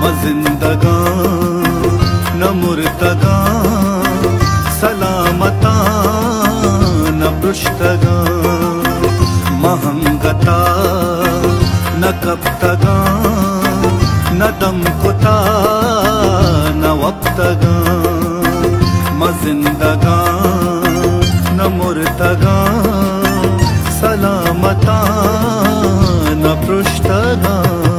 जिंदगां न मुर्तगा सलामता न पृष्ठगा महंगता न कप्तगा न दमकुता न वक्तगा जिंदगा न मुर्तगा सलामता न पृष्ठगा।